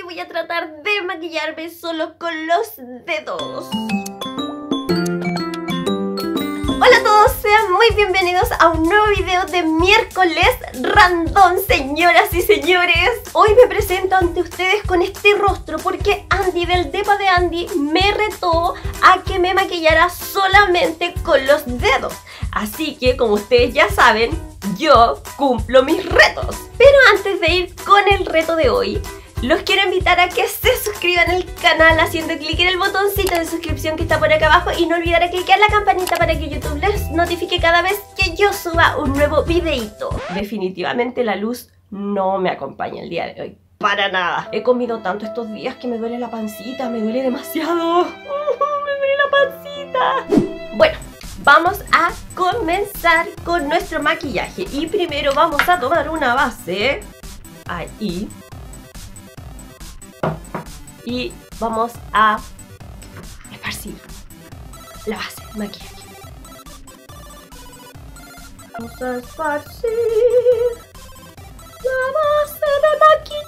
voy a tratar de maquillarme solo con los dedos. Hola a todos, sean muy bienvenidos a un nuevo video de miércoles random, señoras y señores. Hoy me presento ante ustedes con este rostro porque Andy del depa de Andy me retó a que me maquillara solamente con los dedos. Así que, como ustedes ya saben, yo cumplo mis retos. Pero antes de ir con el reto de hoy, los quiero invitar a que se suscriban al canal haciendo clic en el botoncito de suscripción que está por acá abajo y no olvidar clicar la campanita para que YouTube les notifique cada vez que yo suba un nuevo videito. Definitivamente la luz no me acompaña el día de hoy, para nada. He comido tanto estos días que me duele la pancita, me duele demasiado. Me duele la pancita. Bueno, vamos a comenzar con nuestro maquillaje y primero vamos a tomar una base. Ahí. Y vamos a esparcir la base de maquillaje. Vamos a esparcir la base de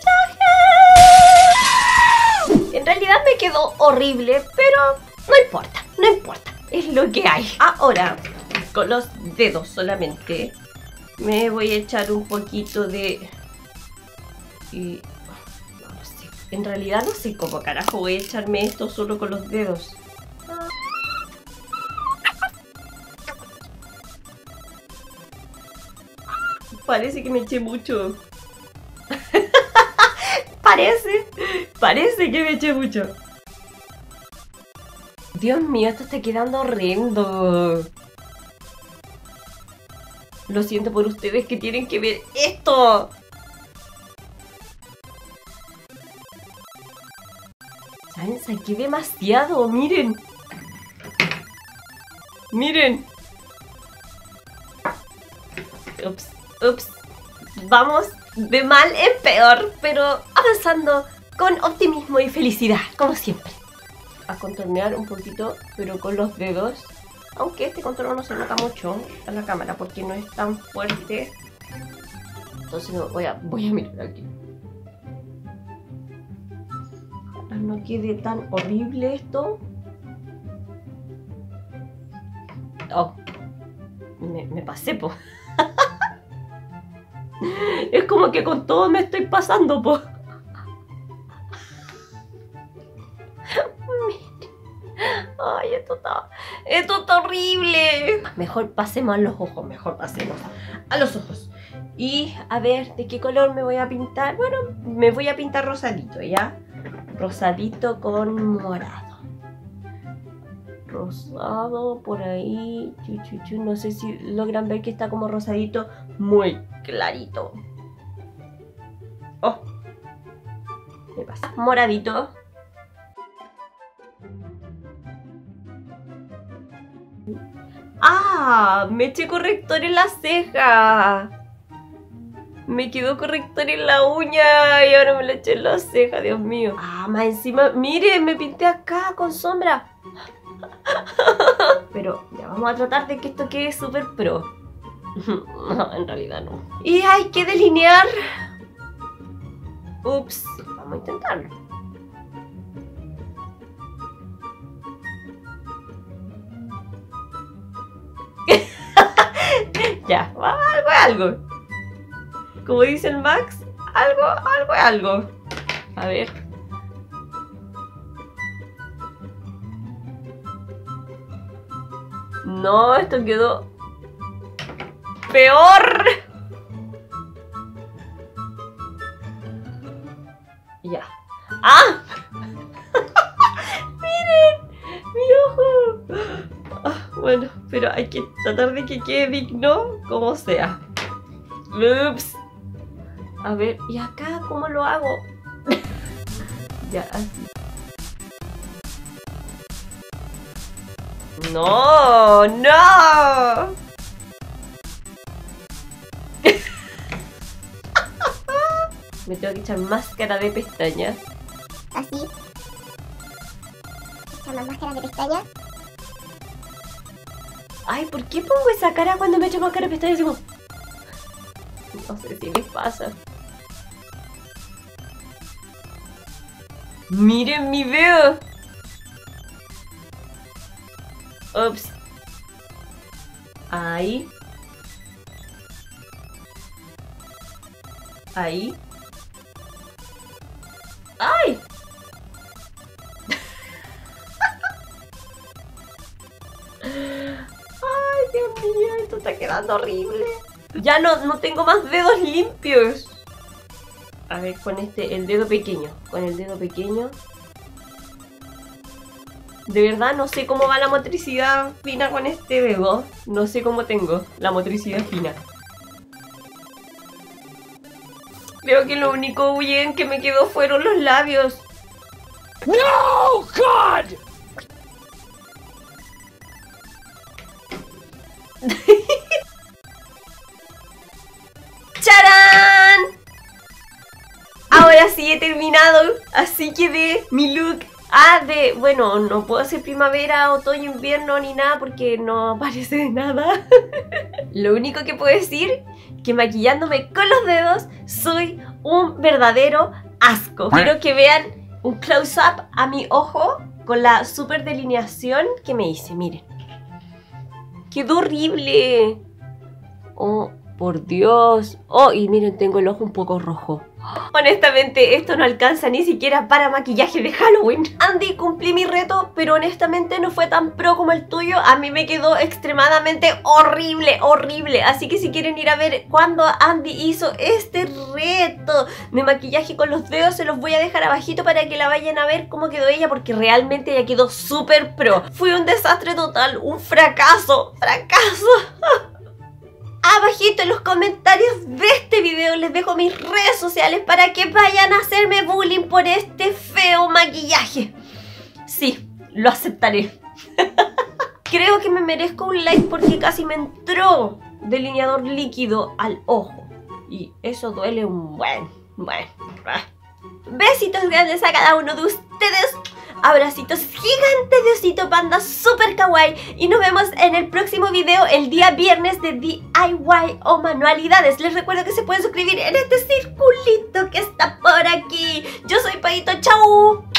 maquillaje. En realidad me quedó horrible, pero no importa, no importa. Es lo que hay. Ahora, con los dedos solamente, me voy a echar un poquito de... En realidad no sé cómo carajo voy a echarme esto solo con los dedos. Parece que me eché mucho. Parece que me eché mucho. Dios mío, esto está quedando horrendo. Lo siento por ustedes que tienen que ver esto. ¿Saben? Saqué demasiado, miren. Miren. Ups. Vamos de mal en peor, pero avanzando con optimismo y felicidad, como siempre. A contornear un poquito, pero con los dedos. Aunque este contorno no se nota mucho en la cámara porque no es tan fuerte. Entonces no, voy a mirar aquí. No quede tan horrible esto. Oh, me pasé, po. Es como que con todo me estoy pasando, po. Ay, esto está horrible. Mejor pasemos a los ojos, mejor pasemos a los ojos. Y a ver, ¿de qué color me voy a pintar? Bueno, me voy a pintar rosadito, ¿ya? Rosadito con morado. Rosado por ahí. No sé si logran ver que está como rosadito muy clarito. Oh, ¿qué pasa? Moradito. ¡Ah! Me eché corrector en la ceja. Me quedó corrector en la uña y ahora me lo eché en la ceja, Dios mío. Más encima, miren, me pinté acá con sombra. Pero ya vamos a tratar de que esto quede súper pro. No, en realidad no. Y hay que delinear. Ups, vamos a intentarlo. Ya, algo. Como dice el Max, algo. A ver. No, esto quedó peor. Ya. ¡Ah! Miren, mi ojo. Bueno, pero hay que tratar de que quede digno como sea. Ups. A ver, ¿y acá cómo lo hago? Ya, así. ¡No! ¡No! Me tengo que echar máscara de pestañas. Así. Echamos máscara de pestañas. Ay, ¿por qué pongo esa cara cuando me echo máscara de pestañas? Como... No sé si les pasa. Miren mi dedo. Ups. Ahí. Ahí. ¡Ay! ¡Ay, Dios mío! Esto está quedando horrible. Ya no tengo más dedos limpios. A ver, con el dedo pequeño. Con el dedo pequeño. De verdad no sé cómo va la motricidad fina con este dedo. No sé cómo tengo la motricidad fina. Creo que lo único bien que me quedó fueron los labios. No, God! ¡Charán! Ahora sí he terminado. Así quedé mi look. Bueno, no puedo hacer primavera, otoño, invierno ni nada porque no aparece nada. Lo único que puedo decir que maquillándome con los dedos soy un verdadero asco. Quiero que vean un close-up a mi ojo con la super delineación que me hice, miren. ¡Quedó horrible! Oh, por Dios. Oh, y miren, tengo el ojo un poco rojo. Honestamente, esto no alcanza ni siquiera para maquillaje de Halloween. Andy, cumplí mi reto, pero honestamente no fue tan pro como el tuyo. A mí me quedó extremadamente horrible, horrible. Así que si quieren ir a ver cuando Andy hizo este reto de maquillaje con los dedos, se los voy a dejar abajito para que la vayan a ver cómo quedó ella, porque realmente ella quedó súper pro. Fue un desastre total, un fracaso, Abajito en los comentarios de este video les dejo mis redes sociales para que vayan a hacerme bullying por este feo maquillaje. Sí, lo aceptaré. Creo que me merezco un like porque casi me entró delineador líquido al ojo. Y eso duele un buen. Besitos grandes a cada uno de ustedes. Abracitos gigantes de osito panda super kawaii. Y nos vemos en el próximo video el día viernes de DIY o manualidades. Les recuerdo que se pueden suscribir en este circulito que está por aquí. Yo soy Paito, chau.